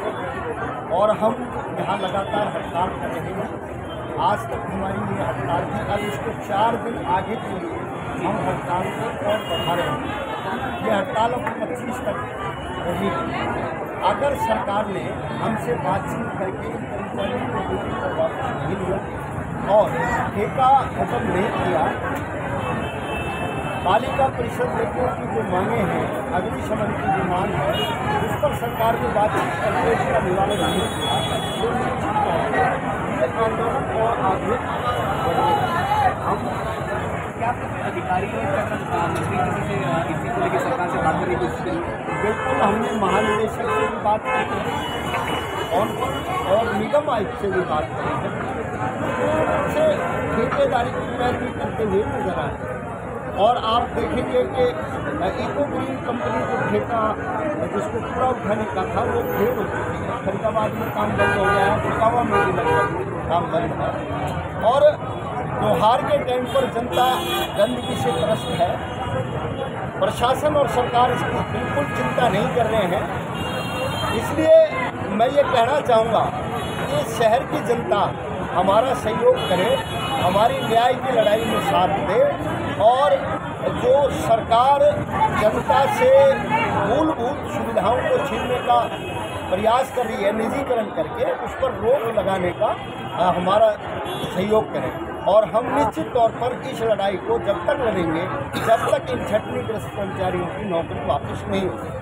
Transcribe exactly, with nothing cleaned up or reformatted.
और हम यहाँ लगातार हड़ताल कर रहे हैं। आज तक हमारी ये हड़ताल थी, अब इसको चार दिन आगे के लिए हम हड़ताल को और बढ़ा रहे हैं। ये हड़ताल अब पच्चीस तक रहेगी। अगर सरकार ने हमसे बातचीत करके कर्मचारियों को ड्यूटी पर वापस नहीं लिया और ठेका खत्म नहीं किया, पालिका परिषद लेकर की जो मांगे हैं, अग्निशमन की जो मांग है, उस पर सरकार ने बातचीत करके उसका निवारण नहीं किया तो निश्चित तौर पर ये आंदोलन और आगे बढ़ेगा। हम क्या अधिकारी और मंत्री किसी से इसी को लेकर सरकार से बात करने की कोशिश करेंगे? बिल्कुल, हमने महानिदेशक से भी बात की और और निगम आयुक्त से भी बात की से ठेकेदारी की पैरवी करते हुए नजर आए। और आप देखेंगे कि इको ग्रीन कंपनी जो ठेका जिसको पूरा उठाने का था वो फेल हो चुकी है। फरीदाबाद में काम बंद हो गया है, गुड़गांव में भी लगभग काम बंद है। और त्योहार के टाइम पर जनता गंदगी से त्रस्त है। प्रशासन और सरकार इसकी बिल्कुल चिंता नहीं कर रहे हैं। इसलिए मैं ये कहना चाहूँगा कि शहर की जनता हमारा सहयोग करे, हमारी न्याय की लड़ाई में साथ दे और जो सरकार जनता से मूलभूत सुविधाओं को छीनने का प्रयास कर रही है निजीकरण करके, उस पर रोक लगाने का हमारा सहयोग करें। और हम निश्चित तौर पर इस लड़ाई को जब तक लड़ेंगे जब तक इन छटनीग्रस्त कर्मचारियों की नौकरी वापस नहीं होगी।